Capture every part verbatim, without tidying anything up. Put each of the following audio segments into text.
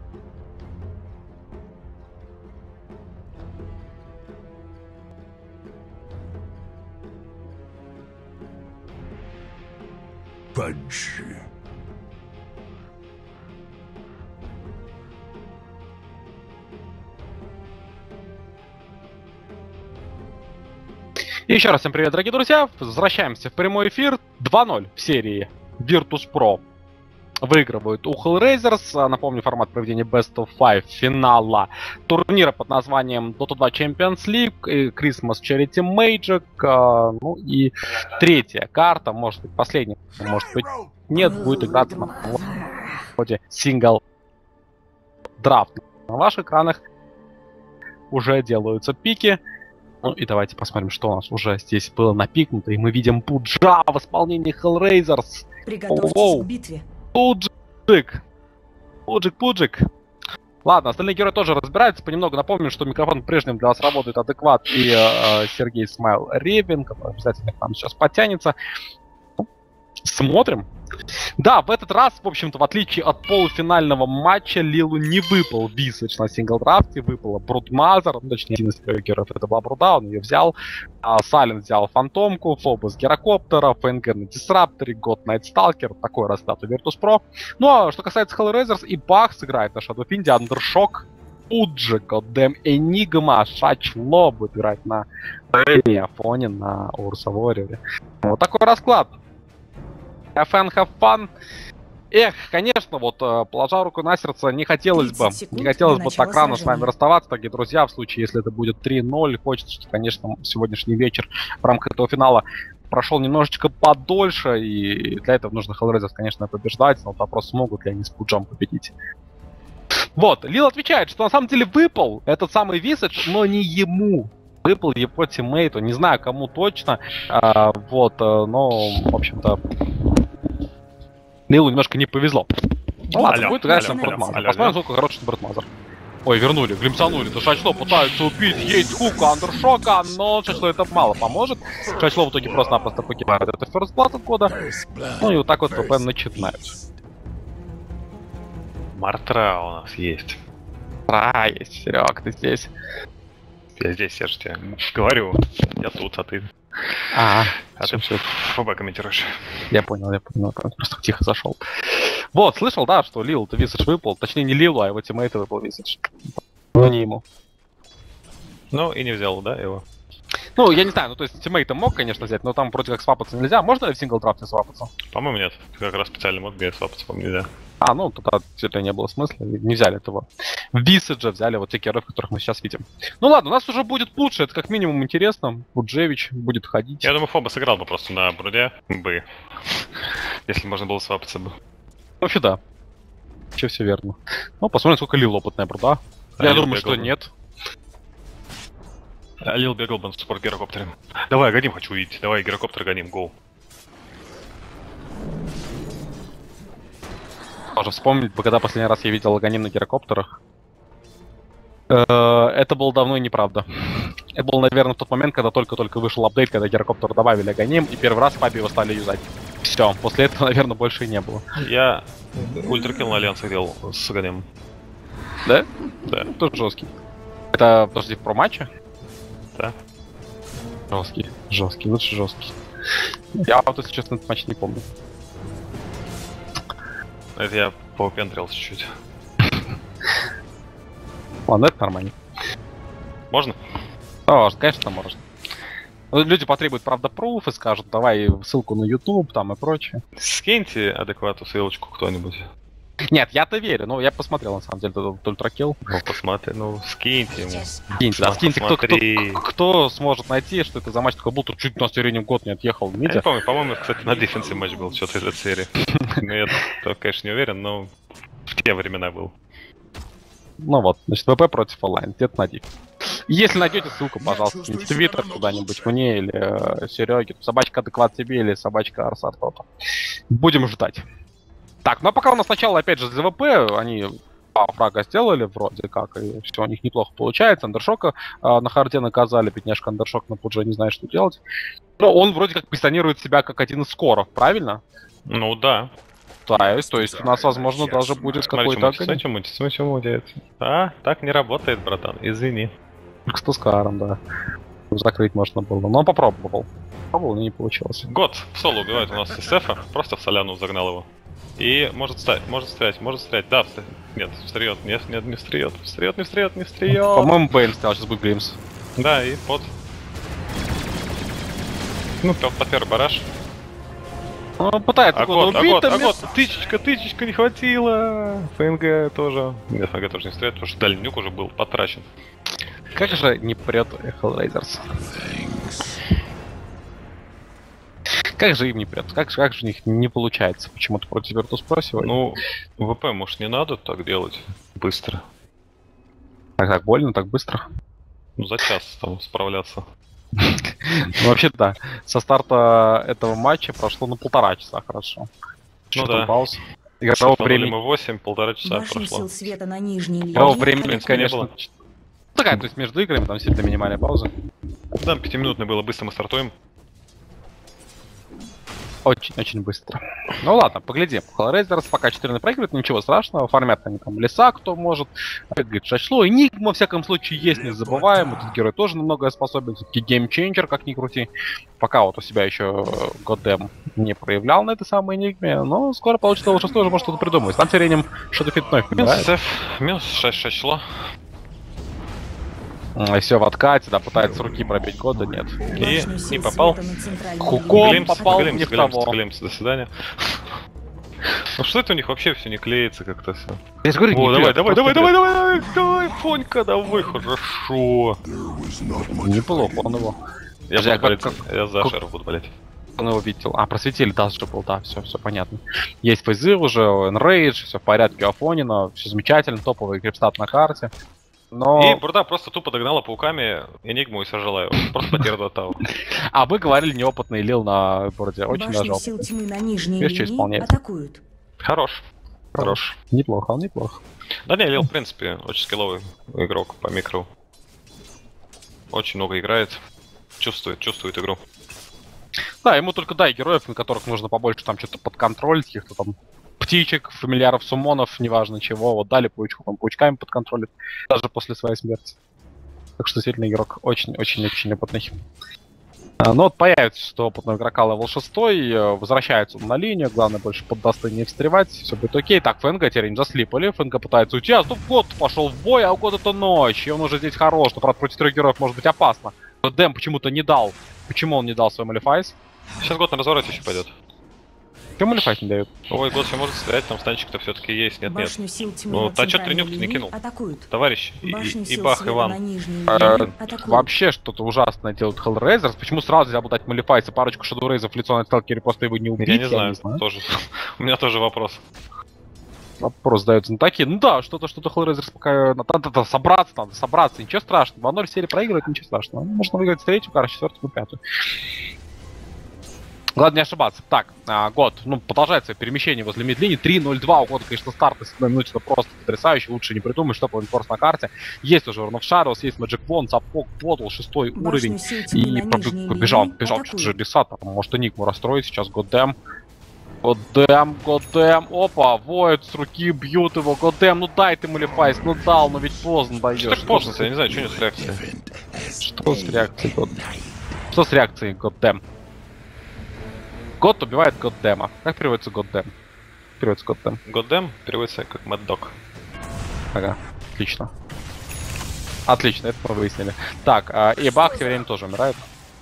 Fudge. Еще раз всем привет, дорогие друзья. Возвращаемся в прямой эфир. два ноль в серии Virtus.pro выигрывают у Hellraisers. Напомню, формат проведения Best of Five финала турнира под названием Dota два Champions League, Christmas Charity Magic. Ну и третья карта, может быть последняя, может быть нет, будет играться на входе Single Draft. На ваших экранах уже делаются пики. Ну и давайте посмотрим, что у нас уже здесь было напикнуто. И мы видим Пуджа в исполнении Hellraisers. Приготовьтесь Оу-оу. к битве. Пуджик. Пуджик, Пуджик. Ладно, остальные герои тоже разбираются. Понемногу напомню, что микрофон по-прежнему для вас работает адекват и э, Сергей Смайл Ревин, который обязательно к нам сейчас подтянется. Смотрим. Да, в этот раз, в общем-то, в отличие от полуфинального матча, Лилу не выпал Visage на сингл-драфте, выпала Брудмазер, ну, точнее, один из первых героев это была Бруда, он ее взял. Сален взял Фантомку, Фобос Герокоптера, ФНГ на Дисрапторе, Год Найт Сталкер, такой расклад у Virtus.pro. Ну, а что касается Hellraisers, и Бах сыграет на Shadowfiend, Андершок, Пуджи, Goddamn Enigma, Шачло будет играть на Афоне, на Урса Warrior. Вот такой расклад. Have fun, have fun. Эх, конечно, вот, положа руку на сердце, не хотелось бы, не хотелось бы так рано с вами расставаться, дорогие друзья, в случае, если это будет три ноль. Хочется, что, конечно, сегодняшний вечер в рамках этого финала прошел немножечко подольше, и для этого нужно Hellraisers, конечно, побеждать, но вот вопрос, смогут ли они с Пуджом победить. Вот, Лил отвечает, что на самом деле выпал этот самый Visage, но не ему. Выпал его тиммейту, не знаю кому точно, а, вот, но, в общем-то, Лилу немножко не повезло. Ну ладно, будет играть на Брудмазер. Посмотрим, сколько хороший Брудмазер. Ой, вернули, глимсанули. Да Шачло пытаются убить, есть хука, андершока, но Шачло это мало поможет. Шачло в итоге просто-напросто покидает это First Blood от года. Ну и вот так вот ПП начинают. Мартра у нас есть. А, есть, Серег, ты здесь. Я здесь, я же тебе говорю. Я тут, а ты... А, а ты все ФБ комментируешь. Я понял, я понял, просто тихо зашел. Вот, слышал, да, что Лил-то Visage выпал. Точнее, не Лилу, а его тиммейта выпал Visage. Но не ему. Ну, и не взял, да, его? Ну, я не знаю, ну то есть тиммейта мог, конечно, взять, но там вроде как свапаться нельзя. Можно ли в сингл-драфте свапаться? По-моему, нет. Как раз специальный мод, где свапаться, по-моему, нельзя. А, ну, тогда действительно не было смысла, не взяли этого. Visage взяли вот те героев, которых мы сейчас видим. Ну ладно, у нас уже будет лучше, это как минимум интересно. Буджевич будет ходить. Я думаю, Фоба сыграл бы просто на Бруде бы. Если можно было свапаться бы. Вообще да. Вообще все верно. Ну, посмотрим, сколько Лил опытная Бруда. А я Лил думаю, что бегал бы. нет. А Лил бегал бы на суппорт гирокоптером. Давай, гоним, хочу увидеть. Давай, гирокоптер гоним, гоу. Можно вспомнить, когда последний раз я видел Аганим на гирокоптерах. Это было давно и неправда. Это был, наверное, в тот момент, когда только-только вышел апдейт, когда гирокоптер добавили Аганим, и первый раз Фаби его стали юзать. Все, после этого, наверное, больше и не было. Я ультракилл на Альянсах делал с Аганим. Да? Да. Тоже жесткий. Это, подожди, про матча? Да. Жесткий, жесткий, лучше жесткий. Я вот, если честно, этот матч не помню. Это я поупендрился чуть-чуть. Ладно, это нормально. Можно? Можно, конечно, можно. Люди потребуют, правда, пруф и скажут, давай ссылку на YouTube там и прочее. Скиньте адекватную ссылочку кто-нибудь. Нет, я-то верю, но я посмотрел, на самом деле, этот ультракилл. Ну, посмотри, ну, скиньте ему. Скиньте, да, скиньте, кто, кто, Посмотри. кто, кто сможет найти, что это за матч такой был, тут чуть на среднем год не отъехал в Я не миде. помню, по-моему, кстати, на дефенсе матч был, что-то из этой серии. Ну, я, то, конечно, не уверен, но в те времена был. Ну вот, значит, ВП против онлайн, где-то найди. Если найдете ссылку, пожалуйста, в Твиттер куда-нибудь мне или э, Сереге, собачка адекват тебе или собачка Арсат кто-то. Будем ждать. Так, ну а пока у нас сначала, опять же, за ВП, они два фрага сделали вроде как, и все у них неплохо получается. Андершока э, на харде наказали, бедняжка Андершок на пудже не знает, что делать. Но он вроде как позиционирует себя как один из скоров, правильно? Ну да. пытаюсь, то есть у нас, возможно, даже будет какой-то... Смотри, что мутится, смотри, что мутится. А, так не работает, братан, извини. Только с Тускаром, да. Закрыть можно было, но он попробовал. Попробовал, но не получилось. Год в соло убивает у нас Сефа, просто в соляну загнал его. И может стать, может стрелять, может стрелять. Да, встр... нет, встреет, нет, нет, не встреет, встреет, не встреет, не встреет. По-моему, Бэйн стоял, сейчас будет Гримс. Да, и под. Ну, под первый бараж. Он пытается Агот, убить, Агот, там Агот, тычечка, тычечка не хватило. ФНГ тоже. Нет, ФНГ тоже не стреляет, потому что дальнюк уже был потрачен. Как же не прет Hellraisers? Как же им не прет? Как, как же у них не получается почему-то против Virtus.pro сегодня? Ну, ВП, может, не надо так делать быстро? Так, так больно, так быстро? Ну, за час там справляться. Ну, вообще, да. Со старта этого матча прошло на полтора часа, хорошо. Ну да. Пауз. Игрового времени... мы восемь, полтора часа Башня прошло. сил света на нижней линии. Игрового времени, принципе, не конечно... было. Такая, то есть между играми там сильно минимальная пауза. Да, пятиминутная было, быстро мы стартуем. Очень-очень быстро. Ну ладно, поглядим. Hellraisers пока четыре проигрывает, ничего страшного. Фармят они там леса, кто может. Опять говорит, Шачло. Энигма, во всяком случае, есть, не забываем. Этот герой тоже на многое способен. Все-таки геймченджер, как ни крути. Пока вот у себя еще Goddamn не проявлял на этой самой Энигме. Но скоро получится уже тоже может что-то придумать. Там тем временем что-то фитной Минус Сеф, минус шесть Шачло. Все в откате, да, пытается с руки пробить года, нет. И не попал. Хуком Глимс, попал глимс, не в глимс, того. глимс, до свидания. Ну что это у них вообще все не клеится как-то все? Я же говорю, О, не давай, прет, давай, просто давай, прет. давай, давай, давай, давай, Фонька, давай, хорошо. Неплохо он его. Я, Подожди, а буду болеть, как- я за как- Шеров буду болеть. Он его видел. А, просветили, да, же был, да, все, все понятно. Есть фейзы уже, Enrage, все в порядке, Афонина, все замечательно, топовый крипстат на карте. Но... И Бурда просто тупо догнала пауками Энигму и сожрала его. Просто потеряла Тау. А вы говорили, неопытный Лил на борде, очень Башни даже сил опытный. тьмы на нижней Видишь, что линии исполняет. атакуют. Хорош. Хорош. Неплохо, он неплохо. Да не, Лил, в принципе, очень скилловый игрок по микро. Очень много играет. Чувствует, чувствует игру. Да, ему только дай героев, на которых нужно побольше там что-то под контроль, каких-то там птичек, фамильяров, суммонов, неважно чего. Вот дали паучку, там паучками под контроль, даже после своей смерти. Так что действительно игрок очень-очень-очень опытный. А, ну вот появится, что опытного игрока левел шесть, возвращается он на линию, главное больше под Дасты не встревать, все будет окей. Так, ФНГ теперь не заслипали, ФНГ пытается уйти, а тут год пошел в бой, а у года то ночь, и он уже здесь хорош, но, правда, против трех героев может быть опасно. Но Дэм почему-то не дал. Почему он не дал свой Малефайс? Сейчас год на развороте еще пойдет. Почему Малефайс не дают? Ой, год еще может стрелять, там станчик-то все-таки есть, нет, нет. Башню сил тьмы Ну, на а чё центральной тренёк-то не линии кинул? атакуют. Товарищ, и, Башню и, и сил бах, света Иван. на нижней Э, линии атакуют. Вообще что-то ужасное делают Hellraisers. Почему сразу нельзя бы дать Малефайс и парочку шадоурейзов в лицо на сталкере, просто его не убить? Я не знаю, тоже. У меня тоже вопрос. Вопрос задается на такие. Ну да, что-то, что-то Hellraisers пока... Надо, надо собраться, надо собраться. Ничего страшного. два ноль в серии проигрывает, ничего страшного. Можно выиграть с третью, короче, четвертую, пятую. Главное не ошибаться. Так, а, год, ну, продолжается перемещение возле мидлини. три ноль два у года, конечно, старт на седьмой минуте, это просто потрясающе. Лучше не придумать, что по форс на карте. Есть уже Урн оф Shadows, есть Magic Wand, Сапог, Подл, шестой Башню уровень. сил тьмы И на поб- нижней побежал, линии побежал атакуют. чуть же леса, там, может Энигму расстроить сейчас, Годдэм. Годдэм, Годдэм, опа, воет с руки, бьют его, Годдэм, ну дай ты Малефайс, ну дал, но ведь поздно даешь. Что так поздно, я не знаю, что у него с реакцией. Что с реакцией, Год? Что с реакцией, Годдэм? Год убивает Годдэма. Как переводится Годдэм? Переводится Годдэм. Годдэм переводится как Mad Dog. Ага, отлично. Отлично, это мы выяснили. Так, а, и Бах тем временем тоже умирает.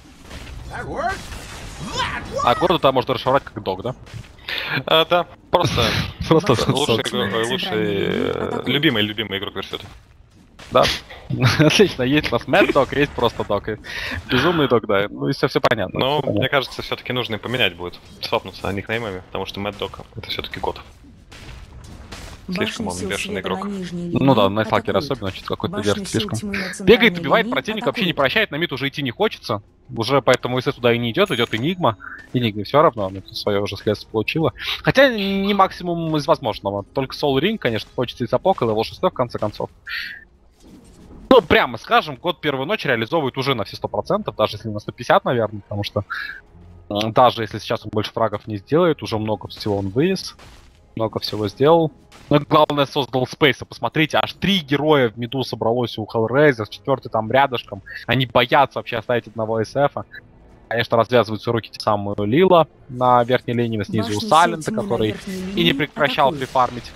А Года там может расшифровать как дог, да? А, да, просто Просто лучший, Центральная игрок- лучший, линия э, атакует. любимый, любимый игрок версиота. Да. Отлично, есть у нас Mad Dog, есть просто дог. и Безумный дог, да. Ну и все, все понятно. Но всё понятно. мне кажется, все-таки нужно и поменять будет. Свапнуться на никнеймами, потому что Mad Dog это все-таки год. Слишком Башню он сил бешеный света игрок. на нижней Ну да, линии на Слакере атакуют. особенно, что-то какой-то Башню держит сил слишком. тьмы на Бегает, центральной убивает линии противника, вообще не атакуют. прощает, на мид уже идти не хочется. Уже поэтому если туда и не идет, идет Энигма. Энигме все равно, она тут свое уже следствие получила. Хотя не максимум из возможного. Только Soul Ring, конечно, хочется и Сапог, и левел шесть в конце концов. Ну, прямо скажем, код первую ночь реализовывает уже на все сто процентов, даже если на сто пятьдесят, наверное, потому что м, даже если сейчас он больше фрагов не сделает, уже много всего он вывез. много всего сделал. Но главное, создал спейса. Посмотрите, аж три героя в миду собралось у Hellraiser, четвертый там рядышком. Они боятся вообще оставить одного эс эфа. Конечно, развязываются руки те самые Лила на верхней линии, снизу у Салента, который и не прекращал прифармить.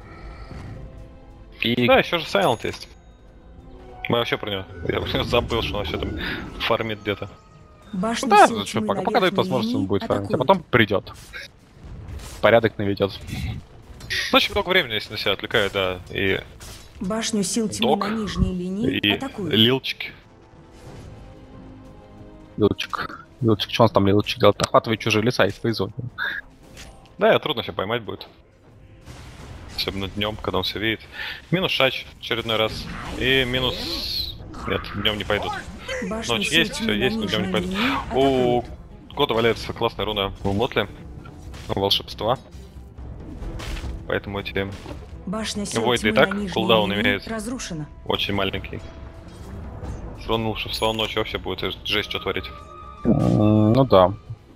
И... Да, еще же Silent есть. Мы вообще про него. Я вообще забыл, что он вообще там фармит где-то. Башня Ну да, сил ну, что, тьмы пока, на пока дает верхней возможность, он линии будет фармить, а атакуют. потом придет. Порядок наведет. Очень много времени, если на себя отвлекает, да. И Башню сил тьмы Док на нижней линии и атакуют. лилчики. Лилчик. Лилчик, что он там Лилчик делает? Охватывает чужие леса из своей зоны. Да, и трудно себя поймать будет. Особенно днем, когда он все видит. Минус шач в очередной раз. И минус... Нет, днем не пойдут. Башню Ночь сил есть, тьмы все на есть, но днем не нижней пойдут. линии У атакуют. Года валяется классная руна в Мотле. Волшебства. Поэтому эти Башня сил Войд и тьмы так на нижней кулдаун линии имеет. разрушена. очень маленький. С руной волшебства ночью вообще будет жесть что творить. Ну да.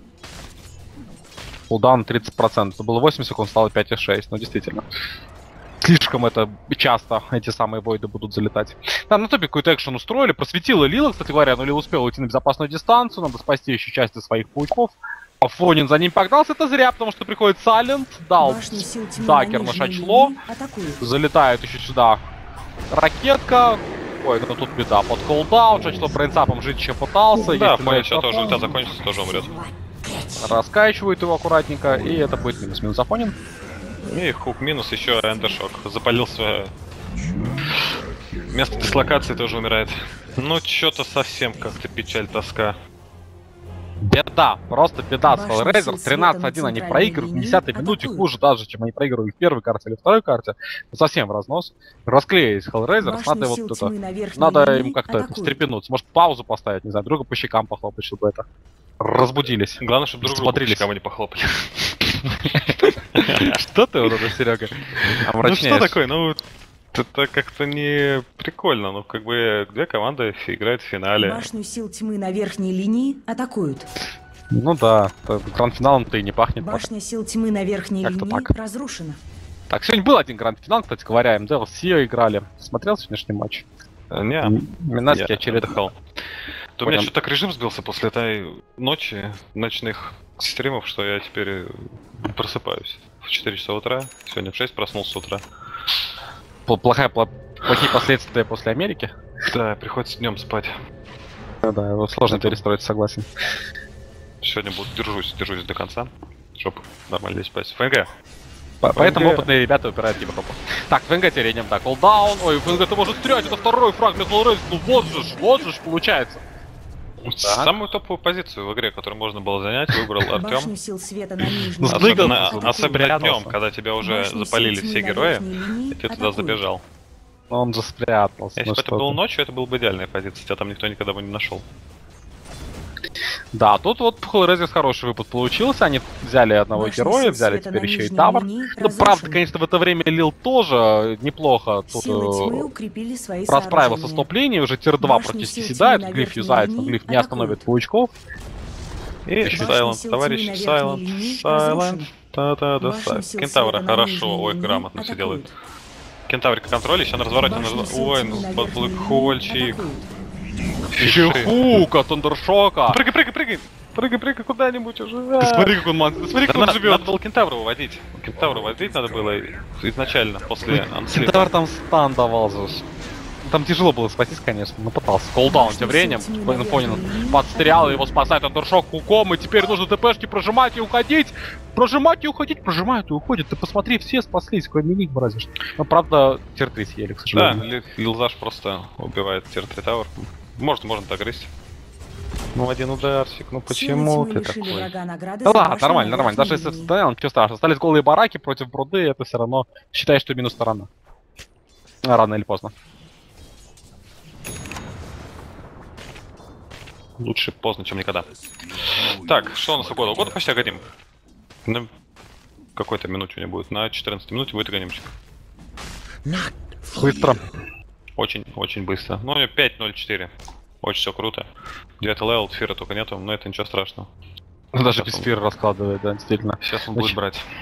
Кулдаун тридцать процентов. Было восемь секунд, стало пять и шесть. Ну действительно. Слишком это часто эти самые войды будут залетать. Там на топе какой-то экшен устроили. Просветила Лила, кстати говоря, но Лила успела уйти на безопасную дистанцию. Надо спасти еще часть из своих пауков. А Фонин за ним погнался, это зря, потому что приходит Салент, дал Башню сил тьмы дагер на на нижней шачло, линии атакуют. залетает еще сюда ракетка. Ой, ну тут беда, под колдаун, шачло брейнсапом жить еще пытался. Да, есть Фонин сейчас Фонин, тоже ульта закончится, тоже умрет. раскачивает его аккуратненько, и это будет минус. Минус Афонин. И хук минус, еще эндершок. Запалил свое место дислокации, тоже умирает. Ну, что-то совсем как-то печаль, тоска. Беда, просто беда с Башня Hellraiser. сил света тринадцать на один они центральной проигрывают, в линии десятой минуте атакуют. хуже даже, чем они проигрывали в первой карте или второй карте. Совсем в разнос. Расклеились Hellraiser, Башня надо вот сил это... тьмы на верхней Надо линии им как-то это атакуют. встрепенуться. Может паузу поставить, не знаю, друга по щекам похлопать, чтобы это... Разбудились. Главное, чтобы друг другу Смотрелись. кому не похлопали. Что ты вот это, Серега? Ну что такое? Ну, это как-то не прикольно. Ну, как бы две команды играют в финале. Башню сил тьмы на верхней линии атакуют. Ну да, гранд-финалом-то и не пахнет. пока. Башня сил тьмы на верхней Как-то линии так. разрушена. Так, сегодня был один гранд-финал, кстати говоря, эм ди эл с Сио играли. Смотрел сегодняшний матч? Не, Минаски я очередной. отдыхал. То у меня Понял. что-то так режим сбился после этой ночи, ночных стримов, что я теперь просыпаюсь в четыре часа утра. Сегодня в шесть проснулся с утра. Пл- Плохая, пла- плохие последствия после Америки? Да, приходится днем спать. Ну да, его сложно Это- перестроить, согласен. Сегодня буду держусь, держусь до конца, чтобы нормально лечь спать. ФНГ. По- Поэтому ФНГ. опытные ребята упирают в Европу. Так, ФНГ теряем, так, колдаун. Ой, ФНГ-то может стрелять, это второй фраг для Hellraiser. Ну вот же ж, вот же ж получается. Самую топовую позицию в игре, которую можно было занять, выбрал Артем. Башню сил света на нижней Ну, линии Снэйгл- Особенно, атакуют. особенно днем, спрятался. когда тебя уже Башню сил запалили тьмы все на герои, верхней линии и ты туда атакуют. забежал. Но он же спрятался. Если ну бы это что было ты. ночью, это была бы идеальная позиция, тебя там никто никогда бы не нашел. Да, тут вот Hellraiser хороший выпад получился. Они взяли одного Башня героя, сил взяли света теперь на еще и нижней Тавр. линии Ну, правда, разрушена. конечно, в это время Лил тоже неплохо тут Силы тьмы э, укрепили свои расправился с сооружения. топ-линией, уже тир два Башни практически сил съедает, тьмы на глиф верхней юзается, но линии глиф не атакуют. остановит паучков. И Башня Silent, сил товарищи, тьмы на верхней Silent, линии Silent. разрушена. Да-да-да, Башня сил Кентавра света на хорошо, нижней ой, линии грамотно все атакуют. делают. Кентаврика контроль, еще на развороте, на Башня развороте. сил Ой, тьмы ну, на под верхней линии блэкхольчик. атакуют. Еще и хук от Андершока. Прыгай, прыгай, прыгай! Прыгай, прыгай куда-нибудь уже. Ты смотри, как он ман... ты смотри, Да как он надо, живет. надо было Кентавра выводить. Кентавра выводить надо было изначально, после анслита. Кентавр там стан давал же. Там тяжело было спастись, конечно, но пытался. Колдаун тем временем, Понин подстрял, его спасает Андершок хуком, и теперь нужно ТПшки прожимать и уходить. Прожимать и уходить, прожимают и уходят. Ты посмотри, все спаслись, кроме них разве что. Но правда, тир три съели, к Да, сожалению. Ли- Лилзаш просто убивает тир три Тауэр. Может, можно так грызть. Ну, один ударчик, ну почему Силы ты тьмы лишили такой? врага награды Да за ладно, башню нормально, на нормально. Даже верхней если линии. стоял, ничего страшного. Остались голые бараки против бруды, это все равно считай, что минус сторона. А, рано или поздно. Лучше поздно, чем никогда. Так, что у нас угодно? Угодно почти агоним. На какой-то минуте у него будет. На четырнадцатой минуте будет агонимчик. Быстро. Очень, очень быстро. Ну, у него пять ноль четыре. Очень все круто. девятый левел, фира только нету, но это ничего страшного. Ну, даже Сейчас без он- фира раскладывает, да, действительно. Сейчас он Значит, будет брать.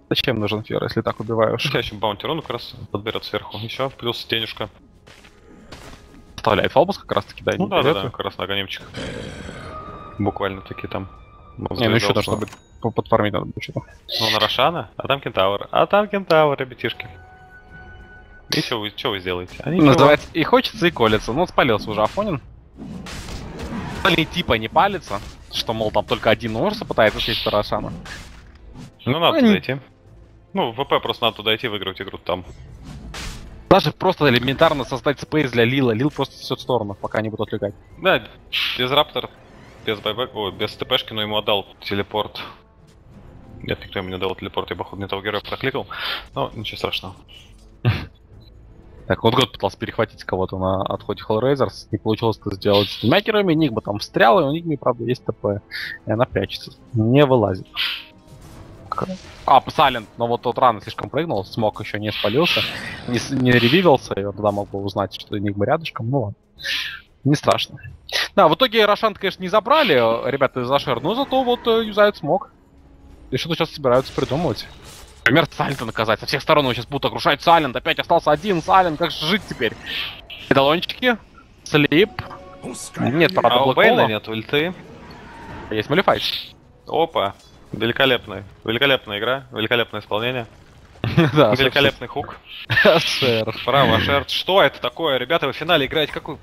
Зачем нужен фер, если так убиваешь? Я еще баунти рун как раз подберет сверху. Еще плюс денежка. Вставляет фалбус как раз таки, да? Ну не да, да, берет? да, как раз на огонемчик. Буквально таки там. Не, ну еще там, чтобы по- подфармить надо будет что-то. Ну на Рошана, а там кентавр. А там кентавр, ребятишки. И что вы, что вы сделаете? Они Называется и хочется, и колется. Ну, спалился уже Афонин. Остальные типа не палится, что, мол, там только один Урса пытается съесть Рошана. Ну надо Они- туда идти. Ну, в ВП просто надо туда идти, выиграть игру там. Даже просто элементарно создать спейс для Лила. Лил просто сосет в сторону, пока не будут отвлекать. Да, без раптор, без байбек, ой, без ТПшки, но ему отдал телепорт. Нет, никто ему не дал телепорт, я, походу, не того героя прокликал. Но ничего страшного. Так, вот год пытался перехватить кого-то на отходе Hellraisers. Не получилось это сделать с двумя героями. Нигма там встрял, и у Нигмы, правда, есть ТП. И она прячется. Не вылазит. А, Сайлент, но вот тот рано слишком прыгнул, смог еще не спалился, не, с- не ревивился, и он тогда мог бы узнать, что Нигма рядышком, ну ладно. Не страшно. Да, в итоге Рошан, конечно, не забрали ребята из Ашер, но зато вот э, юзают смог. И что-то сейчас собираются придумывать. Например, Сайлента наказать. Со всех сторон его сейчас будут окружать Сайлент. Опять остался один Сайлент. Как же жить теперь? Эдалончики. Слип. Нет, правда, А у Блэк Бейна Холла. нет ульты. Есть Малифайт. Опа. Великолепная. Великолепная игра, великолепное исполнение. Да, Великолепный хук. Шер. Браво, Шерт. Что это такое? Ребята, вы в финале играете какую...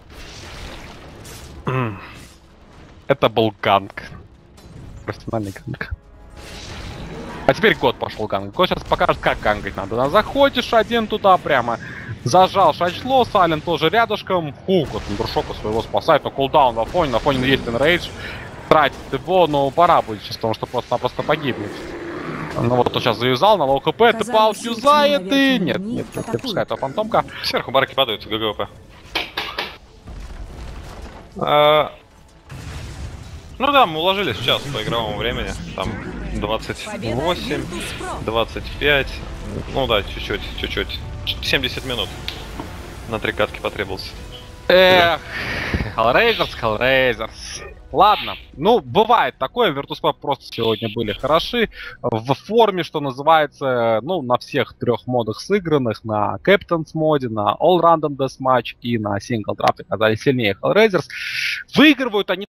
Это был ганг. Профессиональный ганг. А теперь год пошел ганг. Год сейчас покажет, как гангать надо. Да, заходишь один туда прямо. Зажал шачло, Сален тоже рядышком. Хук, вот Друшока своего спасает, но кулдаун на фоне. На фоне есть энрейдж. Тратит его, но пора будет сейчас, потому что просто-напросто погибнет. Ну вот он сейчас завязал на лоу хп, тэпаут юзает и... Нет, нет, не пускай этого фантомка. Сверху барки падают, ГГВП. А, Ну да, мы уложились в час по игровому времени. Там двадцать восемь, двадцать пять. Ну да, чуть-чуть, чуть-чуть. семьдесят минут на три катки потребовалось. Эх, Hellraisers, Hellraisers. Ладно, ну бывает такое, Virtus.pro просто сегодня были хороши, в форме, что называется, ну на всех трех модах сыгранных, на Captain's моде, на All Random Deathmatch и на Single Draft оказались сильнее Hellraisers. Выигрывают они